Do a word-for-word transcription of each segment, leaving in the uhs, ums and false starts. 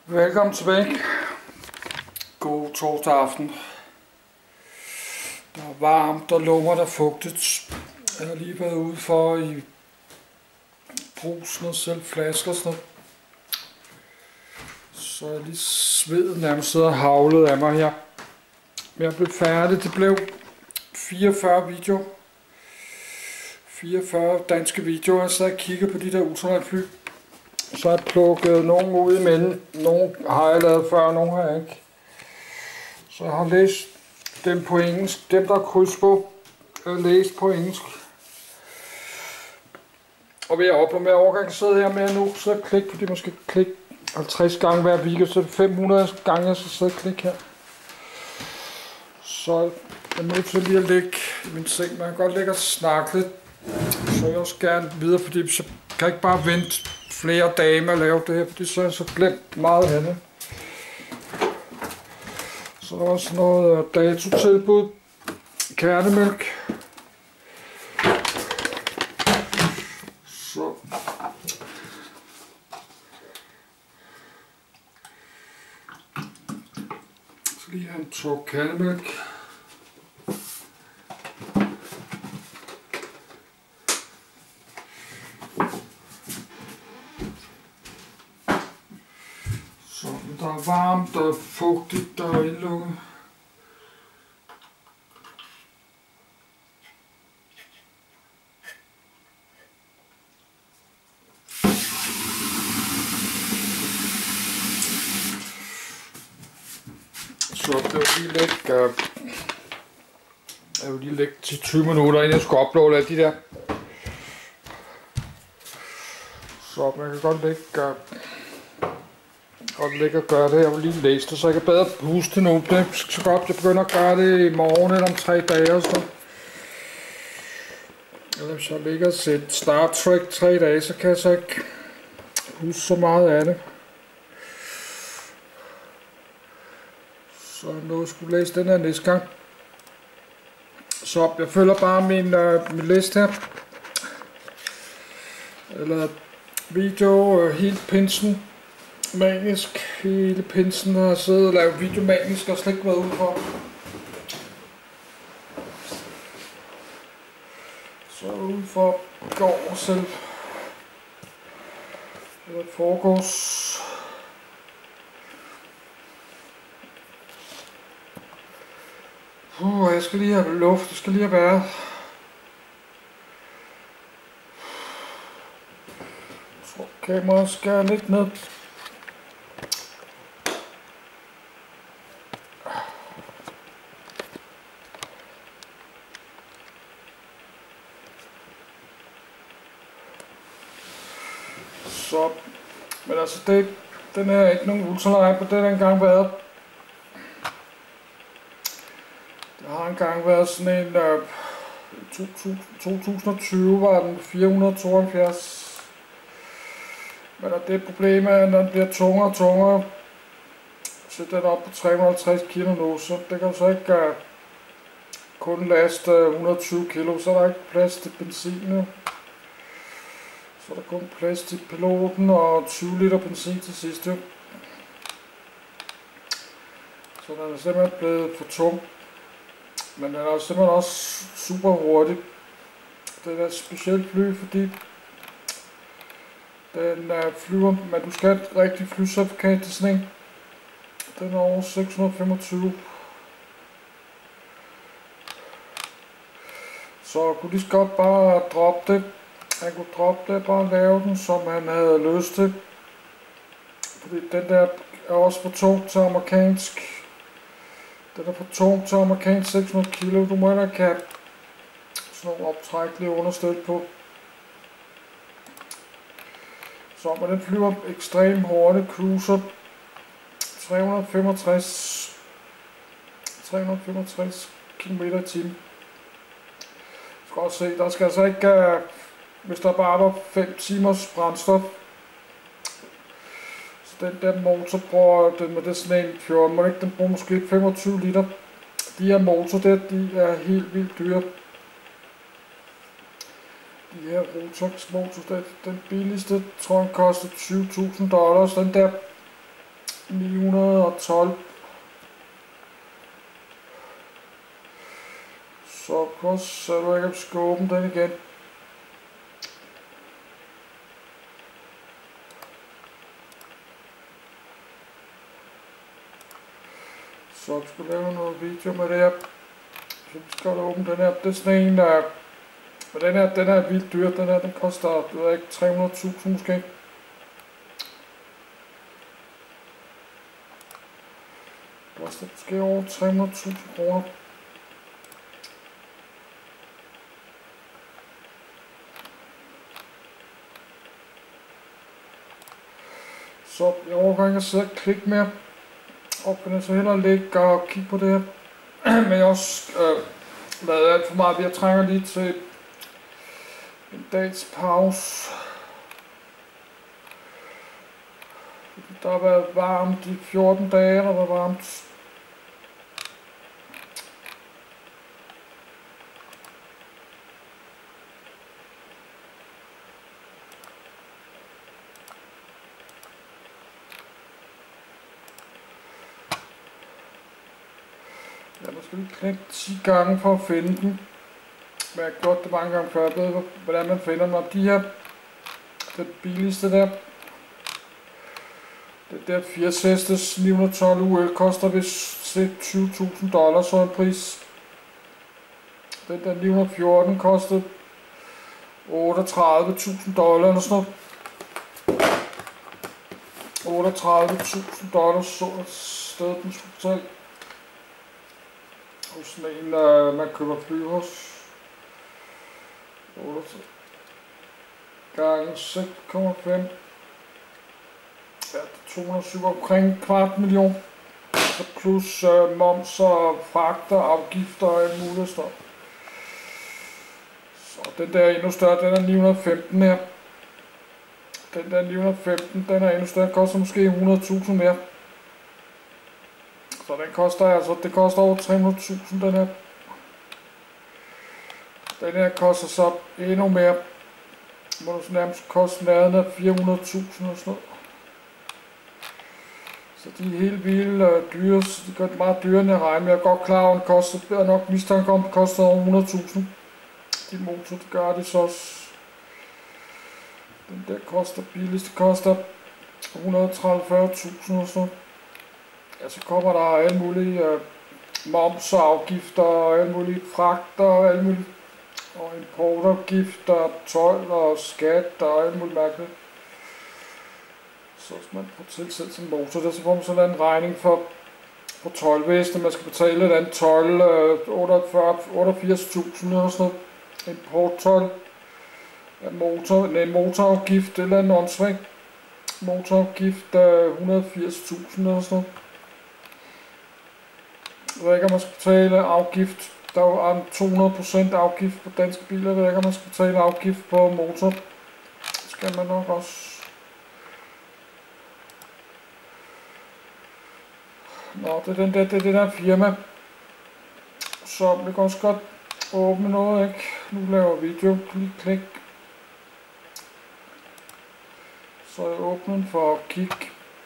Velkommen tilbage. God torsdag aften. Der er varmt og lunger der fugtigt. Jeg har lige været ude for i brusen og selv flasker og sådan noget. Så jeg lige sveden nærmest sidder og havlet af mig her. Men jeg blev færdig. Det blev fireogfyrre videoer. fireogfyrre danske videoer. Jeg sad og kiggede på de der ultralightfly. Så har jeg plukket nogle ud imellem. Nogle har jeg lavet før, nogle har jeg ikke. Så jeg har læst dem på engelsk. Dem der er kryds på, jeg har læst på engelsk. Og ved at opleve med overgang sidde her med nu, så klik på det, måske klik halvtreds gange hver video, så fem hundrede gange jeg skal sidde og klikke her. Så jeg er nødt til lige at ligge i min seng. Man kan godt ligge og snakke lidt. Så jeg også gerne videre, fordi så kan jeg ikke bare vente flere dage med at lave det her, fordi så har jeg så glemt meget af det. Så er der også noget datotilbud. Kærnemælk. Så. Så lige have en tår kærnemælk. Der er varmt og fugtigt og indlukket. Så det var lige lægge, uh, jeg vil lige lægge til tyve minutter, inden jeg skulle uploade alle de der. Så man kan godt lægge uh, godt ligge og gøre det. Jeg vil lige læse det, så jeg kan bedre puste nu. Det er så godt, jeg begynder at gøre det i morgen eller om tre dage og så. Eller hvis jeg ligger og sætte Star Trek tre dage, så kan jeg så ikke huske så meget af det. Så nu jeg skulle læse den her næste gang. Så jeg følger bare min, øh, min liste her. Eller video øh, helt pinsen. Manisk, hele pinsen har siddet og lavet video manisk og slet ikke været ude for. Så ude for går selv. Det foregås. Uh, jeg skal lige have luft, det skal lige have været. Jeg tror kameraet skal lidt ned. Så, men altså det, den er ikke nogen ultralight på den engang været. Der har engang været sådan en, uh, to tusind og tyve var den fire hundrede og tooghalvfjerds. Men der er det problem, at den bliver tungere og tungere. Så den er op på tre hundrede og halvtreds kilo nu, så det kan så ikke uh, kun laste uh, hundrede og tyve kilo, så er der ikke plads til benzin nu. Så er der kun plads til piloten og tyve liter benzin til sidst. Jo. Så den er simpelthen blevet for tung. Men den er simpelthen også super hurtig. Det er et specielt fly, fordi den uh, flyver, men du skal have et rigtigt flycertifikat til sådan en. Den er over seks hundrede og femogtyve. Så jeg kunne lige så godt bare droppe det. Han kunne droppe det og bare lave den, som han havde lyst til. Fordi den der er også for tung til amerikansk. Den er for tung til amerikansk seks hundrede kilo. Du må heller ikke have sådan nogle optrækkelige understøt på. Så men den flyver ekstremt hurtigt. Cruiser tre hundrede og femogtres kilometer i timen. Du skal også se, der skal altså ikke... Uh, hvis der bare var fem timers brændstof. Så den der motor bruger den med det sådan en fjorten, må ikke den bruger måske femogtyve liter. De her motor der, de er helt vildt dyre. De her Rotax motor, den billigste tror jeg koster tyve tusind dollars. Den der ni hundrede og tolv. Så prøv så du ikke skal åbne den igen. Så vi skal lave noget video med det her. Så skal du åbne den her. Det er sådan en, der... Men den her, den er vildt dyr. Den her, den koster, du ved ikke, tre hundrede tusind måske. Det koster måske over tre hundrede tusind kroner. Så jeg overgår ikke at sidde og klikke mere. Og kan jeg så hellere ligge og kigge på det her. Men jeg også øh, lavet alt for meget. Jeg trænger lige til en dags pause. Der har været varmt de fjorten dage, der har været varmt. Ja, man skal lige klikke ti gange for at finde den. Men jeg har gjort det mange gange før. Jeg ved, hvordan man finder dem. Og de her, det billigste der, det der firs hestes ni hundrede og tolv U L koster vist tyve tusind dollars, så en pris. Den der ni hundrede og fjorten kostede otteogtredive tusind dollars eller sådan noget. otteogtredive tusind dollars, så et sted den skulle betale. Hos sådan en, der man køber fly hos. Gange seks komma fem. Ja, to hundrede og syv, omkring kvart million. Så plus øh, moms og fragter, afgifter og alt muligt stof. Så den der er endnu større, den er ni hundrede og femten her. Den der ni hundrede og femten, den er endnu større, koster måske hundrede tusind mere. Så den koster altså, det koster over tre hundrede tusind den her. Den her koster så endnu mere. Må du så nærmest koste nærheden af fire hundrede tusind og sådan noget. Så de er helt vildt øh, dyre, så de gør det meget dyrere end jeg regner. Men jeg er godt klar over, at den koster, bedre nok mistanke om, at det koster over hundrede tusind. De motor, det gør de så også. Den der koster billigst, det koster et hundrede og tredive tusind og sådan noget. Ja, så kommer der alle mulige øh, moms og afgifter og alle mulige fragter og alle mulige og importafgifter, told og skat og alt muligt mærkeligt. Så hvis man får tilsendt sin motor, der så får man sådan en regning for, for toldvæsenet. Man skal betale et andet told, øh, otteogfirs tusind eller sådan noget. Importtold, motor, nej, motorafgift eller en åndssvagt. Motorafgift øh, et hundrede og firs tusind eller sådan noget. Jeg ved ikke, om man skal betale afgift. Der er jo to hundrede procent afgift på danske biler. Jeg ved ikke, om man skal betale afgift på motor. Det skal man nok også. Nå, det er den der, det er det der firma. Så vi kan også godt åbne noget, ikke? Nu laver video. Klik, klik. Så jeg åbner den for at kigge.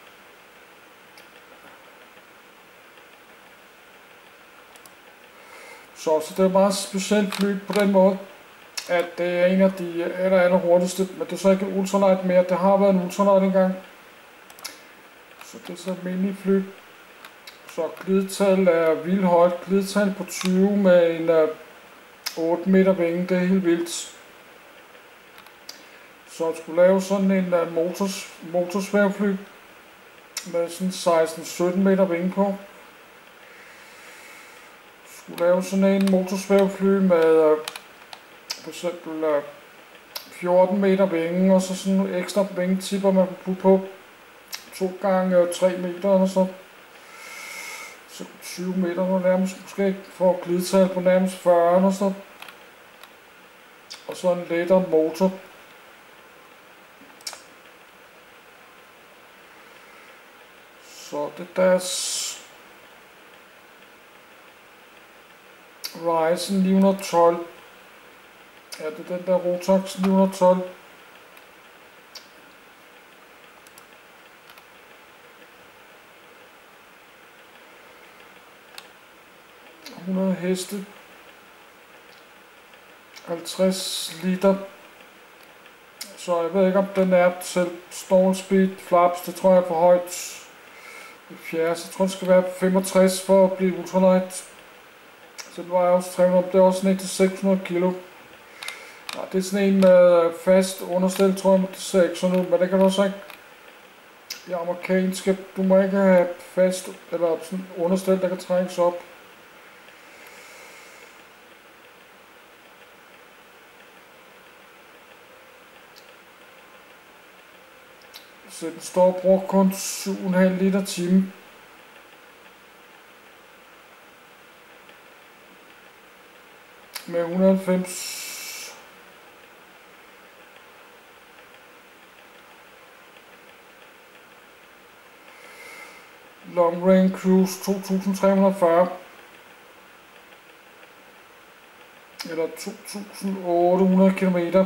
Så, så det er meget specielt fly på den måde, at det er en af de aller, aller hurtigste, men det er så ikke ultralight mere. Det har været en ultralight engang. Så det er så et minifly. Så glidetal er vildt højt. Glidetal på tyve med en uh, otte meter vinge. Det er helt vildt. Så jeg skulle lave sådan en uh, motors, motorsvævefly med sådan seksten sytten meter vinge på. Skulle lave sådan en motorsvævefly med uh, for eksempel uh, fjorten meter vinge og så sådan nogle ekstra vingetipper man kan putte på. to gange tre meter eller så. Så tyve meter og nærmest måske for glidetal på nærmest fyrre eller så. Og så en lettere motor. Så det er deres Ryzen ni hundrede og tolv. Ja, det er den der Rotax ni hundrede og tolv. hundrede heste, halvtreds liter. Så jeg ved ikke om den er til stall speed flaps, det tror jeg er for højt. Det fjerde, så tror jeg det skal være på femogtres for at blive ultralight. Så det vejer også tre hundrede, det er også sådan en til seks hundrede kilo. Ja, det er sådan en med fast understel, tror jeg, med seks hundrede, men det kan du også ikke. De amerikanske, du må ikke have fast eller sådan understel, der kan trækkes op. Så den står og bruger kun syv komma fem liter time. Med et hundrede og halvfems. Long range cruise to tusind tre hundrede og fyrre. Eller to tusind otte hundrede kilometer.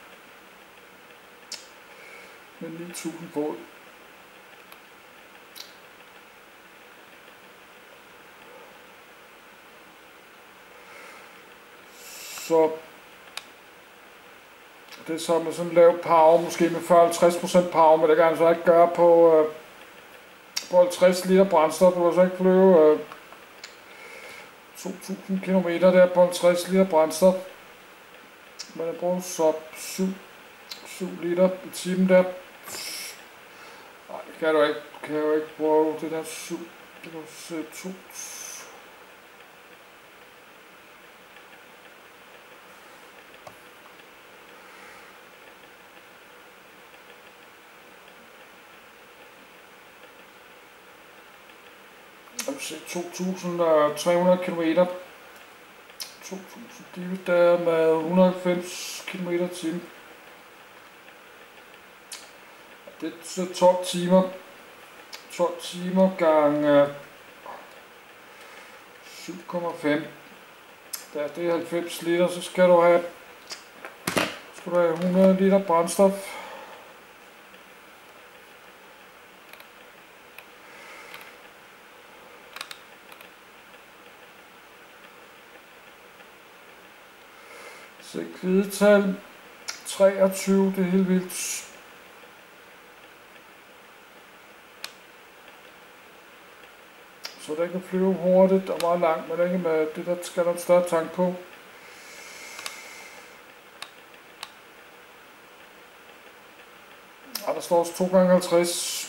Med ni tusind fod. Så det er så med sådan en lav power, måske med fyrre til halvtreds procent power, men det kan altså ikke gøre på, øh, på halvtreds liter brændstof. Du kan så ikke flyve øh, to tusind kilometer der på halvtreds liter brændstof. Men jeg bruger så syv liter i timen der. Nej, det kan du ikke. Kan jeg jo ikke bruge det der syv. Det kan se to. to tusind tre hundrede kilometer. to tusind divideret der med et hundrede og halvfems kilometer i timen. Det er tolv timer. tolv timer gange syv komma fem. Der det er halvfems liter, så skal du have, skal du have hundrede liter brændstof. Så glidetal treogtyve, det er helt vildt. Så den kan flyve hurtigt og meget langt, men ikke med det der skal der en større tank på. Og der står også to gange halvtreds.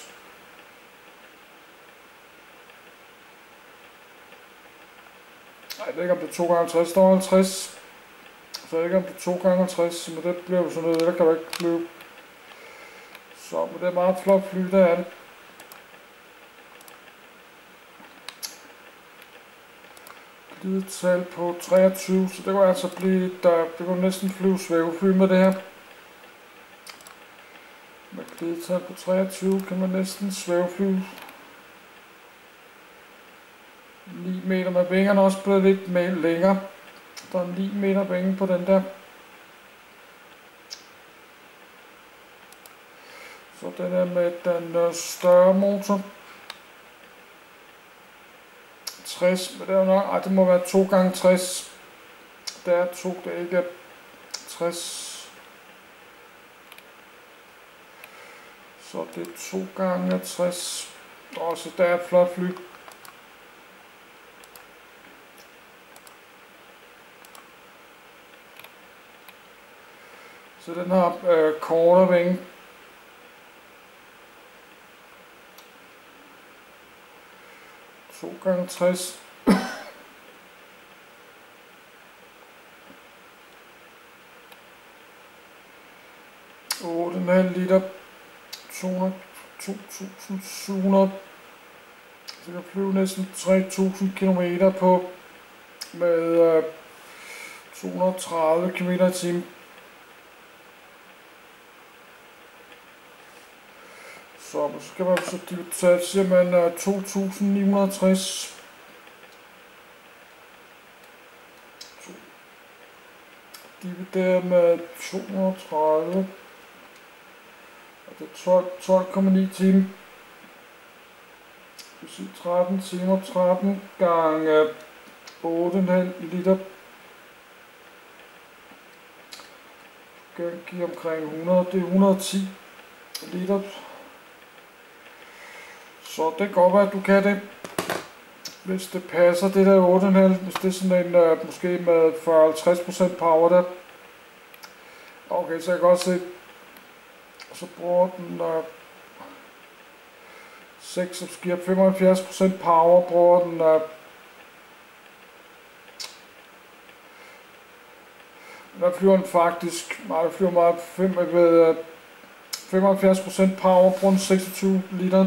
Nej, jeg ved ikke om det er to gange halvtreds, der står halvtreds. Så jeg ved ikke om det er to gange halvtreds, men det bliver jo sådan noget, der kan du ikke flyve. Så men det er meget flot fly, der er det. Glidetal på treogtyve, så det kan altså blive, der, det kan næsten flyve svævefly med det her. Med glidetal på treogtyve kan man næsten svæveflyve. ni meter med vingerne også blevet lidt mere længere. Der er ni meter vinge på den der. Så den er med den større motor. tres, men det er nok, ej, det må være to gange tres. Der er to, det er ikke tres. Så det er to gange tres. Og så der er et flot fly. Så den har øh, kortere vinge. to gange tres. otte komma fem liter. to tusind syv hundrede. Så kan flyve næsten tre tusind kilometer på med øh, to hundrede og tredive kilometer i timen. Så skal man så dividere simpelthen to tusind ni hundrede og tres. Divideret med to hundrede og tredive. Og det er tolv komma ni timer. Det vil sige tretten timer, tretten gange otte komma fem liter. Den giver omkring hundrede, det er et hundrede og ti liter. Så det kan godt være, at du kan det, hvis det passer, det der otte komma fem, hvis det er sådan en, uh, måske med fyrre til halvtreds procent power der. Okay, så jeg kan godt se, så bruger den uh, seks, som giver femoghalvfjerds procent power, bruger den uh, der flyver den faktisk, nej, der flyver meget fem, ved uh, femoghalvfjerds procent power, bruger den seksogtyve liter.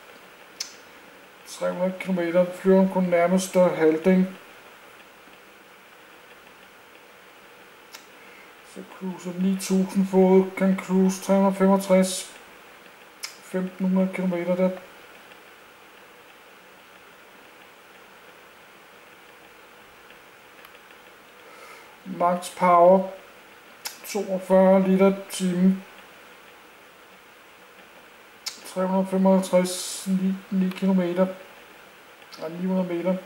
tre hundrede kilometer, flyver den kun nærmest halvdelen. Så cruiser ni tusind fod, kan cruise tre hundrede og femogtres, femten hundrede kilometer der. Max power toogfyrre liter time, tre hundrede og femoghalvtreds, ni kilometer, og ni hundrede meter,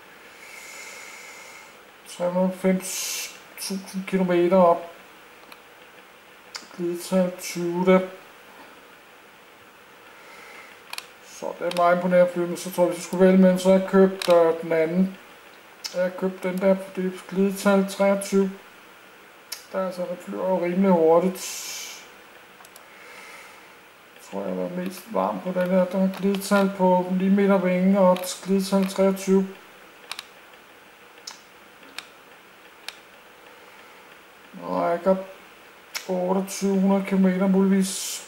tre hundrede og halvfems tusind kilometer op, glidetal tyve der. Så det er meget imponerende fly, men så tror jeg, hvis jeg skulle vælge med, så har jeg købt øh, den anden. Jeg har købt den der, for det er glidetal treogtyve. Der er altså, der flyver jo rimelig hurtigt. Jeg tror, jeg var mest varm på den her. Der er glidetal på ni meter vinge og glidetal treogtyve. Og rækker otteogtyve hundrede kilometer muligvis.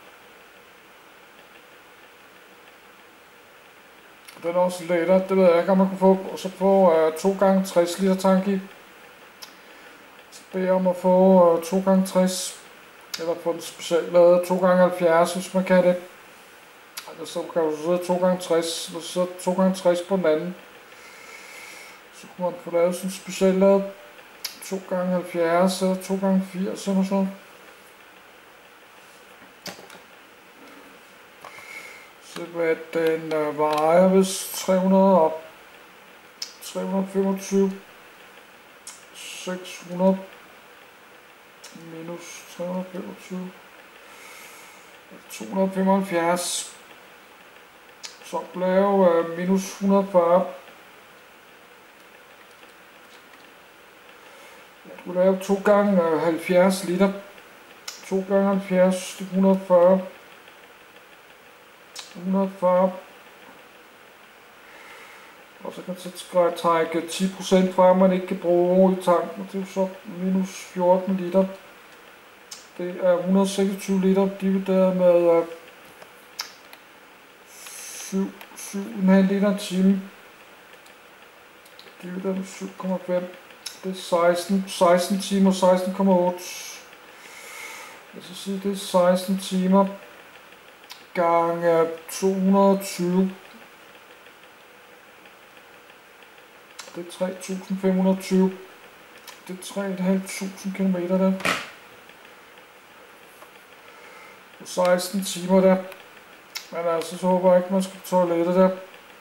Den er også lettere, det ved jeg ikke, om man kan få, og så få uh, to gange tres liter tank i. Så beder jeg om at få uh, to gange tres, eller få den specielt lavet to gange halvfjerds, hvis man kan det. Eller så kan du sidde to gange tres, eller så to gange tres på den anden. Så kan man få lavet sådan specielt lavet to gange halvfjerds, eller to gange firs, eller sådan. Så hvad den øh, vejer vist tre hundrede og tre hundrede og femogtyve, seks hundrede minus tre hundrede og femogtyve, to hundrede og femoghalvfjerds, så blev øh, minus et hundrede og fyrre. Jeg skulle lave to gange øh, halvfjerds liter, to gange halvfjerds, et hundrede og fyrre. et hundrede og fyrre, og så kan jeg trække ti procent fra, man ikke kan bruge i tanken, det er så minus fjorten liter. Det er et hundrede og seksogtyve liter divideret med syv komma fem liter time, divideret med syv komma fem, det er seksten, seksten timer, seksten komma otte. Jeg skal sige, det er seksten timer gange to hundrede og tyve, det er tre tusind fem hundrede og tyve, det er tre tusind fem hundrede kilometer der, og seksten timer der, men altså så håber jeg ikke, man skal på toilettet der.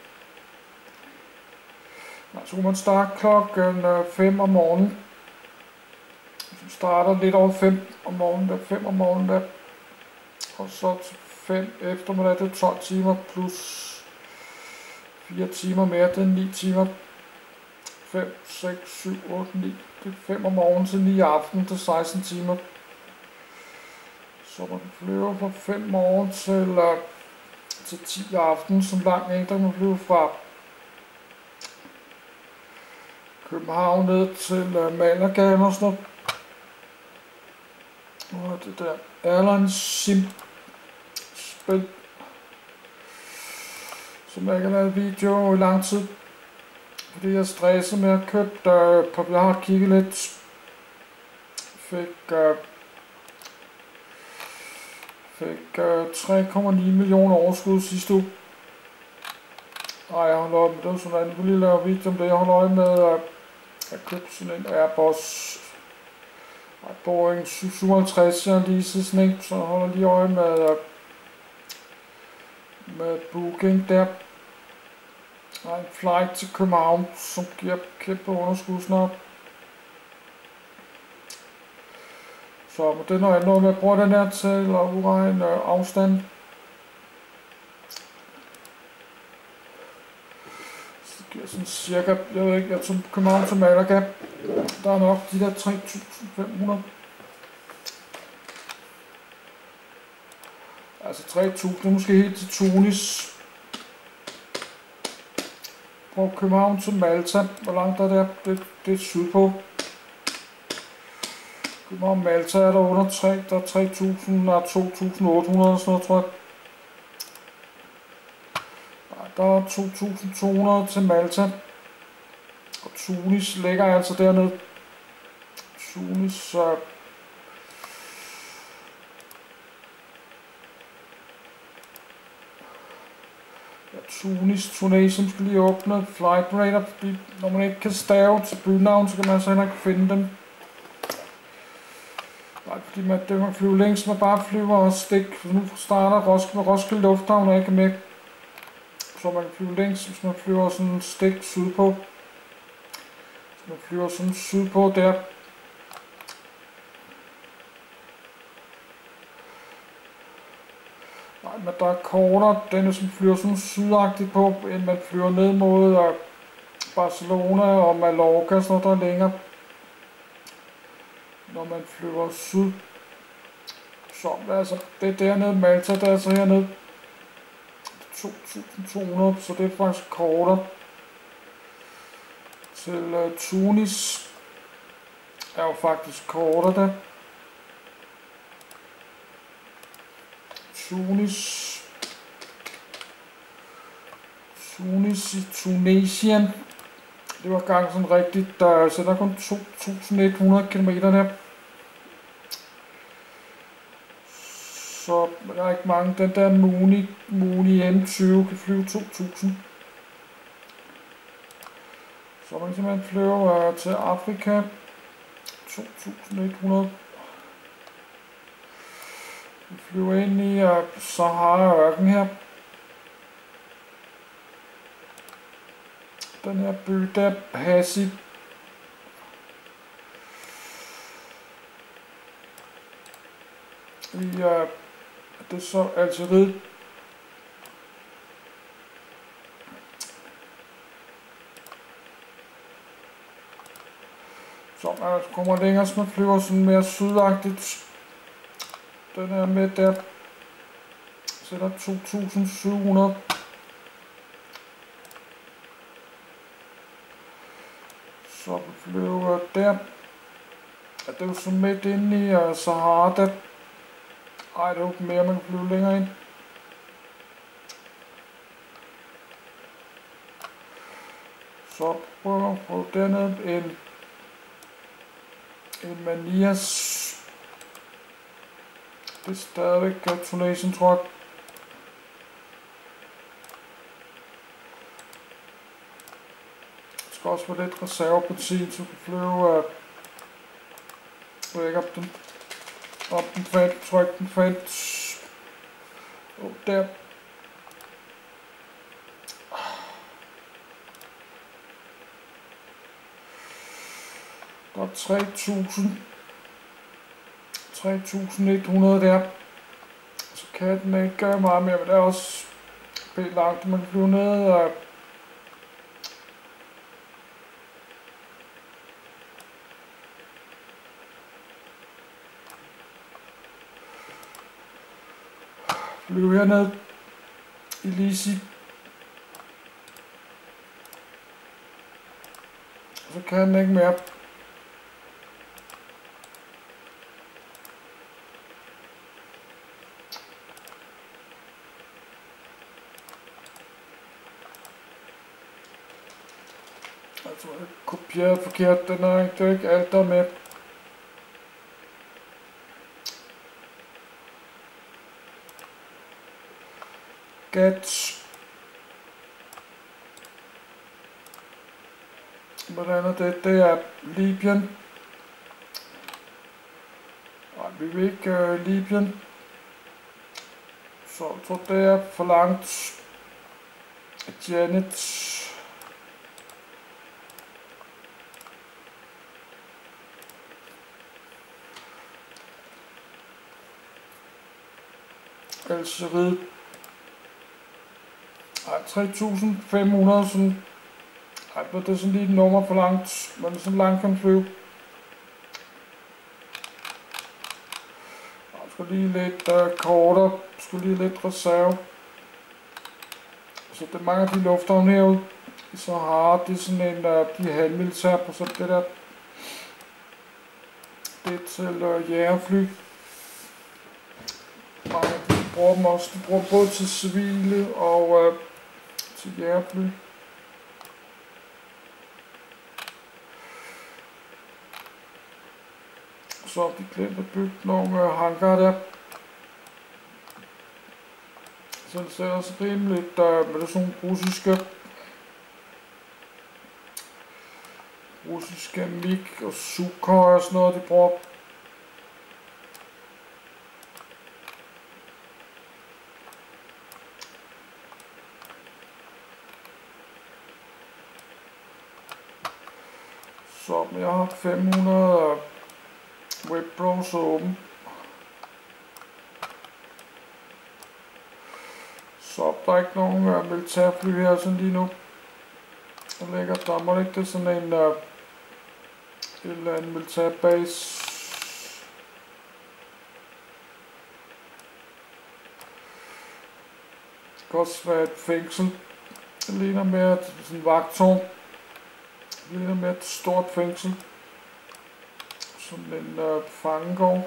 Nej, så kunne man starte klokken fem om morgenen, så starter lidt over fem om morgenen der, fem om morgenen der, og så til fem eftermiddag, det er tolv timer plus fire timer mere, det er ni timer, fem, seks, syv, otte, ni, det er fem om morgenen til ni aften, det er seksten timer. Så man kan flyve fra fem morgen til, uh, til ti aften, som lang en, der kan flyve fra København ned til uh, Malaga og sådan noget. Og det der Airlines Sim spil, som jeg ikke har lavet video i lang tid, fordi jeg stresser med at købe uh, på, jeg har kigget lidt, fik, uh, fik uh, tre komma ni millioner overskud sidste uge. Ej, jeg holder øje med det, sådan at jeg kunne lige lave video om det. Jeg holder øje med uh, at købe sådan en Airbus Boeing syv syvoghalvtreds, jeg har leaset sådan en, så jeg holder lige øje med uh, med booking der. Der er en flight til København, som giver kæmpe underskud snart. Så det er noget andet, når jeg bruger den her til at udregne afstand. Så det giver sådan cirka, jeg ved ikke, jeg tror København til Malaga, der er nok de der tre tusind fem hundrede. Altså tre tusind, måske helt til Tunis. På København til Malta, hvor langt er det? Det, det er sydpå. København Malta er der under tre, der er tre tusind og to tusind otte hundrede og sådan noget, tror jeg. Nej, der er to tusind to hundrede til Malta. Og Tunis ligger altså dernede. Tunis, så... Ja, Tunis, Tunesien skal lige åbne Flight Radar, fordi når man ikke kan stave til bynavn, så kan man altså heller ikke finde dem. Nej, fordi man, det man flyver længst, man bare flyver og stik. Så nu starter Roskilde, Roskilde Lufthavn og ikke med. Så man kan flyve længst, hvis man flyver sådan en stik sydpå. Så man flyver sådan sydpå der. Nej, men der er kortere, den er som flyver sådan sydagtigt på, end man flyver ned mod Barcelona og Mallorca, så der er længere. Når man flyver syd, så altså, det er dernede Malta, der er altså hernede to tusind to hundrede, så det er faktisk kortere. Til uh, Tunis er jo faktisk kortere der. Tunis, Tunis i Tunesien. Det var gang sådan rigtigt, der sætter kun to tusind et hundrede kilometer der. Så der er ikke mange. Den der Muni, Muni M tyve kan flyve to tusind. Så man kan simpelthen flyve uh, til Afrika. to tusind et hundrede. Vi flyver ind i uh, Sahara-ørken her. Den her by der, Passy. I uh, det er så Algeriet. Så man kommer længere, så man flyver sådan mere sydagtigt. Den er med der. Sætter to tusind syv hundrede. Så vi flyver der. Ja, det er jo så midt inde i uh, Sahara der. Ej, det er jo mere, man kan flyve længere ind. Så prøver vi at prøve dernede en, en Manias. Det er stadigvæk Tunesien, tror jeg. Jeg skal også få lidt reservebenzin, så du kan flyve uh, væk op den. Op den fandt, tryk den fandt. Oh, der. Der er tre tusind. tre tusind et hundrede der. Så kan den ikke gøre meget mere, men det er også pænt langt, man kan flyve ned og flyve herned i Lisi. Så kan den ikke mere. Jeg tror, jeg kopierede forkert. Den er ikke, det er ikke alt, der er med. Get. Hvordan er det? Det er Libyen. Nej, vi vil ikke uh, Libyen. Så jeg tror, det er for langt. Janet. Algeriet. Ej, tre tusind fem hundrede, sådan. Ej, det er sådan lige et nummer for langt, men sådan langt kan flyve. Jeg skulle lige lidt uh, kortere, skulle lige lidt reserve. Så det er mange af de lufthavne herude, så har de sådan en, uh, de halvmilitær på sådan det der. Det er til uh, jægerfly. Mange af de bruger dem også, de bruger både til civile og uh, til jægerfly. Så har de glemt at bygge nogle uh, hangar der. Så det ser også rimeligt uh, med sådan nogle russiske russiske MiG og Sukhoi og sådan noget, de bruger. Så jeg har fem hundrede webbrowser åben. Så der er ikke nogen uh, militærfly her sådan lige nu. Der ligger, der må ikke det sådan en uh, en eller anden militærbase. Det kan også være et fængsel. Det ligner mere et sådan en vagtårn. Det ligner mere et stort fængsel. Sådan en uh, fangegård.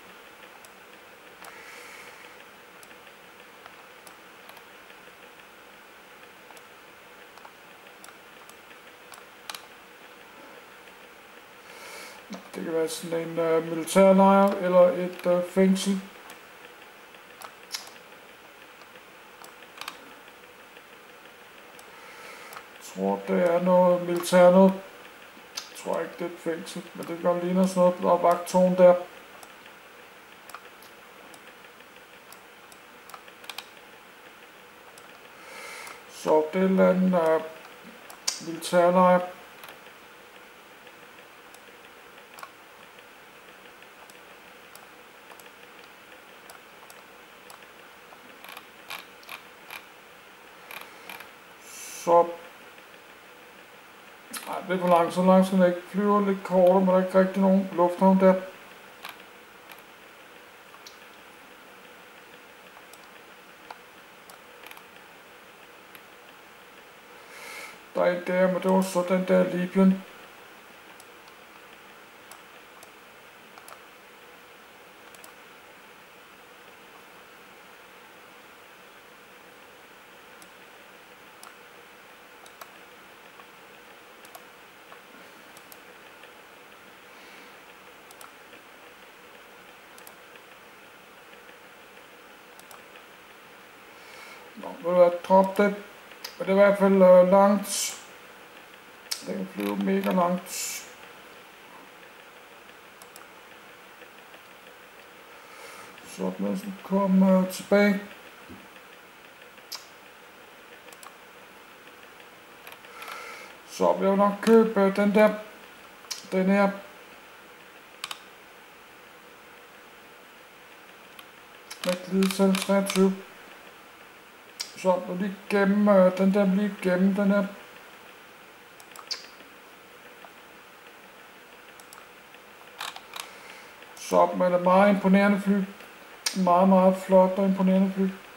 Det kan være sådan en uh, militærlejr eller et uh, fængsel. Jeg tror det er noget militær noget. Jeg tror ikke det er et fængsel, men det kan ligne sådan noget, der er vagtårn der. Så det er en eller anden uh, militærlejr. Så ej, det er for langt, så langt skal den ikke flyve lidt kortere, men der er ikke rigtig nogen lufthavn der. Der er en der, men det var så den der Libyen. Nå, ved du hvad, drop det. Men det er i hvert fald øh, langt. Det kan flyve mega langt. Så lad os komme øh, tilbage. Så vil jeg nok købe øh, den der. Den her. Med glidecell treogtyve. Så nu lige gennem, øh, den der lige gennem den her. Så med det meget imponerende fly. Meget, meget flot og imponerende fly.